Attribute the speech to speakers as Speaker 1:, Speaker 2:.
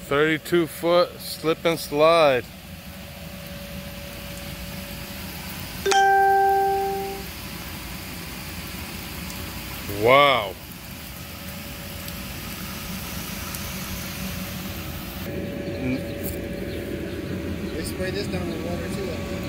Speaker 1: 32-foot slip and slide. Wow.
Speaker 2: They spray this down in the water too, I think.